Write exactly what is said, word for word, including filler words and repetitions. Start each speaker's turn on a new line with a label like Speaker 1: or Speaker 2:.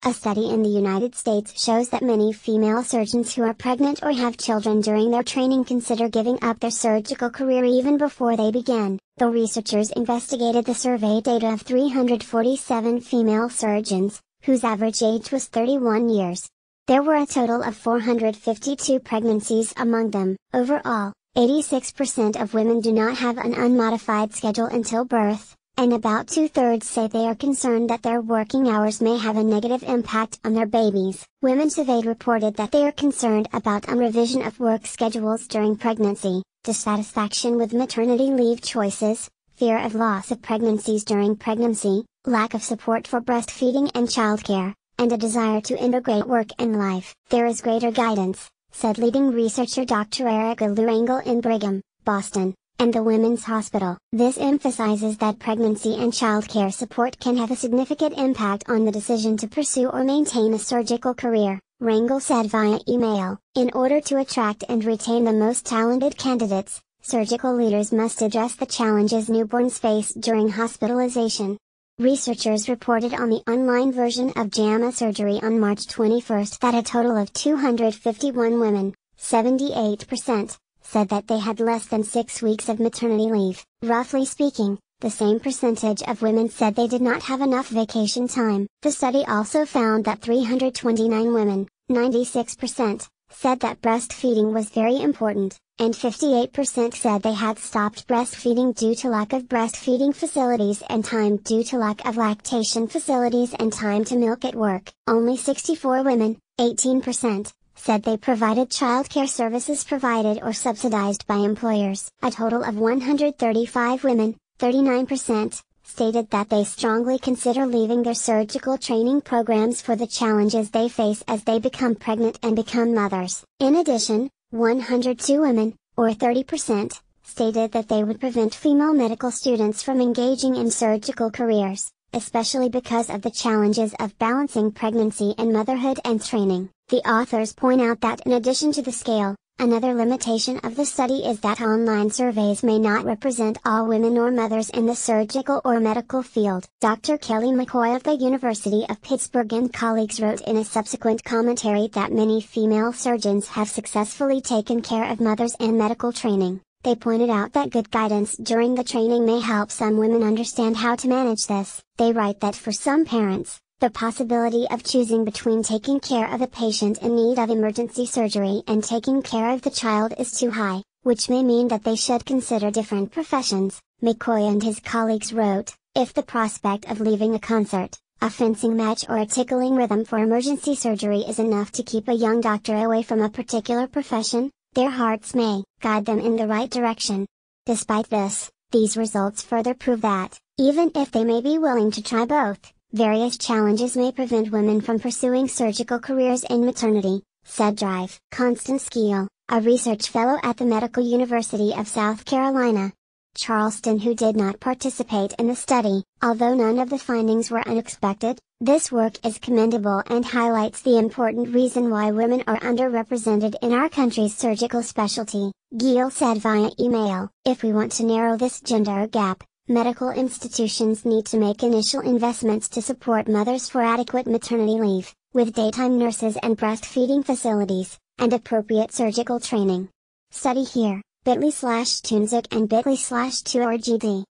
Speaker 1: A study in the United States shows that many female surgeons who are pregnant or have children during their training consider giving up their surgical career even before they begin. The researchers investigated the survey data of three hundred forty-seven female surgeons, whose average age was thirty-one years. There were a total of four hundred fifty-two pregnancies among them. Overall, eighty-six percent of women do not have an unmodified schedule until birth, and about two-thirds say they are concerned that their working hours may have a negative impact on their babies. Women surveyed reported that they are concerned about a revision of work schedules during pregnancy, dissatisfaction with maternity leave choices, fear of loss of pregnancies during pregnancy, lack of support for breastfeeding and childcare, and a desire to integrate work and life. There is greater guidance, said leading researcher Doctor Erica Lurangel in Brigham, Boston, and the Women's Hospital. This emphasizes that pregnancy and childcare support can have a significant impact on the decision to pursue or maintain a surgical career, Rangel said via email. In order to attract and retain the most talented candidates, surgical leaders must address the challenges newborns face during hospitalization. Researchers reported on the online version of JAMA Surgery on March twenty-first that a total of two hundred fifty-one women, seventy-eight percent, said that they had less than six weeks of maternity leave. Roughly speaking, the same percentage of women said they did not have enough vacation time. The study also found that three hundred twenty-nine women, ninety-six percent, said that breastfeeding was very important, and fifty-eight percent said they had stopped breastfeeding due to lack of breastfeeding facilities and time due to lack of lactation facilities and time to milk at work. Only sixty-four women, eighteen percent, said they provided childcare services provided or subsidized by employers. A total of one hundred thirty-five women, thirty-nine percent, stated that they strongly consider leaving their surgical training programs for the challenges they face as they become pregnant and become mothers. In addition, one hundred two women, or thirty percent, stated that they would prevent female medical students from engaging in surgical careers, especially because of the challenges of balancing pregnancy and motherhood and training. The authors point out that in addition to the scale, another limitation of the study is that online surveys may not represent all women or mothers in the surgical or medical field. Doctor Kelly McCoy of the University of Pittsburgh and colleagues wrote in a subsequent commentary that many female surgeons have successfully taken care of mothers and medical training. They pointed out that good guidance during the training may help some women understand how to manage this. They write that for some parents, the possibility of choosing between taking care of a patient in need of emergency surgery and taking care of the child is too high, which may mean that they should consider different professions. McCoy and his colleagues wrote, if the prospect of leaving a concert, a fencing match or a tickling rhythm for emergency surgery is enough to keep a young doctor away from a particular profession, their hearts may guide them in the right direction. Despite this, these results further prove that, even if they may be willing to try both, various challenges may prevent women from pursuing surgical careers in maternity, said Drive. Constance Keel, a research fellow at the Medical University of South Carolina, Charleston who did not participate in the study. Although none of the findings were unexpected, this work is commendable and highlights the important reason why women are underrepresented in our country's surgical specialty. Gill said via email, if we want to narrow this gender gap, medical institutions need to make initial investments to support mothers for adequate maternity leave, with daytime nurses and breastfeeding facilities, and appropriate surgical training. Study here, bit.ly slash tunzik and bit.ly slash 2rgd.